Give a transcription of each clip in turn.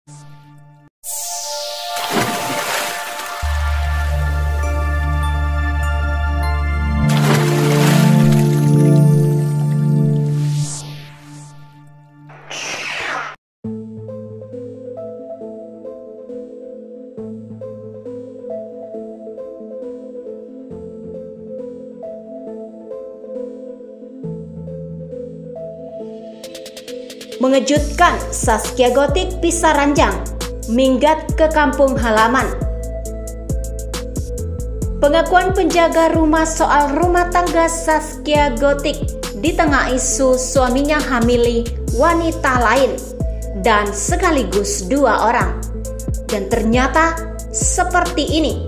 Mengejutkan, Zaskia Gotik pisah ranjang, minggat ke kampung halaman. Pengakuan penjaga rumah soal rumah tangga Zaskia Gotik di tengah isu suaminya hamili wanita lain dan sekaligus 2 orang. Dan ternyata seperti ini.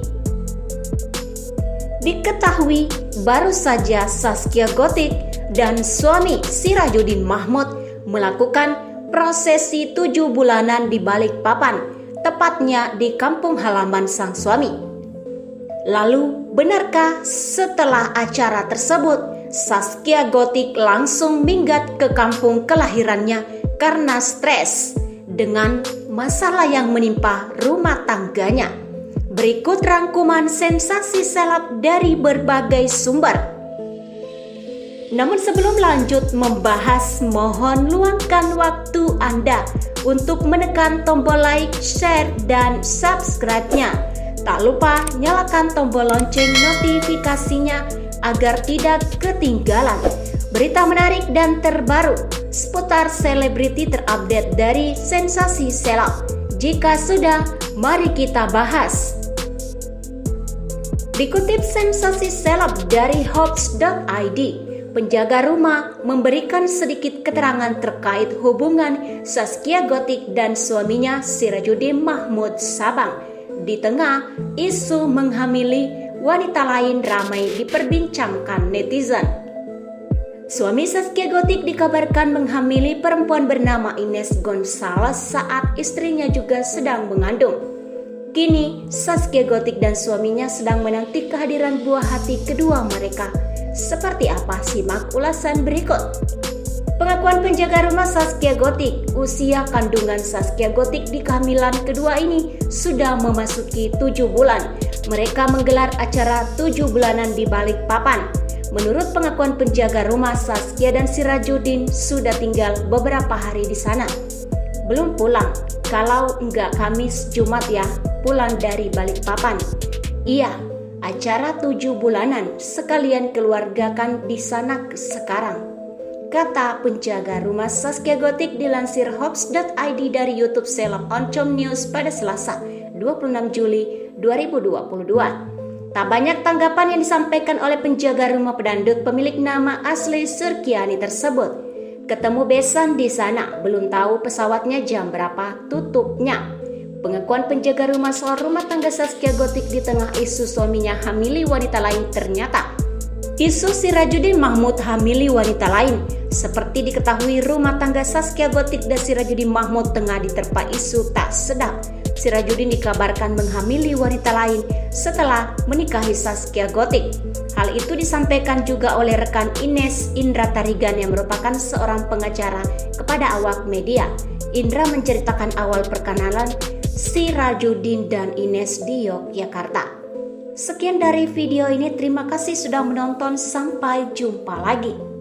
Diketahui baru saja Zaskia Gotik dan suami Sirajuddin Mahmud melakukan prosesi 7 bulanan di Balikpapan, tepatnya di kampung halaman sang suami. Lalu, benarkah setelah acara tersebut, Zaskia Gotik langsung minggat ke kampung kelahirannya karena stres dengan masalah yang menimpa rumah tangganya? Berikut rangkuman sensasi seleb dari berbagai sumber. Namun sebelum lanjut membahas, mohon luangkan waktu Anda untuk menekan tombol like, share, dan subscribe-nya. Tak lupa nyalakan tombol lonceng notifikasinya agar tidak ketinggalan berita menarik dan terbaru seputar selebriti terupdate dari Sensasi Seleb. Jika sudah, mari kita bahas. Dikutip Sensasi Seleb dari Hops.id, penjaga rumah memberikan sedikit keterangan terkait hubungan Zaskia Gotik dan suaminya Sirajuddin Mahmud Sabang. Di tengah isu menghamili wanita lain ramai diperbincangkan netizen. Suami Zaskia Gotik dikabarkan menghamili perempuan bernama Ines Gonzales saat istrinya juga sedang mengandung. Kini Zaskia Gotik dan suaminya sedang menanti kehadiran buah hati kedua mereka. Seperti apa? Simak ulasan berikut. Pengakuan penjaga rumah Zaskia Gotik, usia kandungan Zaskia Gotik di kehamilan kedua ini sudah memasuki 7 bulan. Mereka menggelar acara 7 bulanan di Balikpapan. Menurut pengakuan penjaga rumah, Zaskia dan Sirajuddin sudah tinggal beberapa hari di sana. Belum pulang, kalau enggak Kamis Jumat ya, pulang dari Balikpapan. Iya, acara 7 bulanan sekalian keluargakan di sana sekarang, kata penjaga rumah Zaskia Gotik dilansir Hops.id dari YouTube seleb Oncom News pada Selasa 26 Juli 2022. Tak banyak tanggapan yang disampaikan oleh penjaga rumah pedangdut pemilik nama asli Surkiani tersebut. Ketemu besan di sana, belum tahu pesawatnya jam berapa tutupnya. Pengakuan penjaga rumah soal rumah tangga Zaskia Gotik di tengah isu suaminya hamili wanita lain ternyata. Isu Sirajuddin Mahmud hamili wanita lain. Seperti diketahui, rumah tangga Zaskia Gotik dan Sirajuddin Mahmud tengah diterpa isu tak sedap. Sirajuddin dikabarkan menghamili wanita lain setelah menikahi Zaskia Gotik. Hal itu disampaikan juga oleh rekan Ines, Indra Tarigan, yang merupakan seorang pengacara kepada awak media. Indra menceritakan awal perkenalan Sirajuddin dan Ines di Yogyakarta. Sekian dari video ini, terima kasih sudah menonton, sampai jumpa lagi.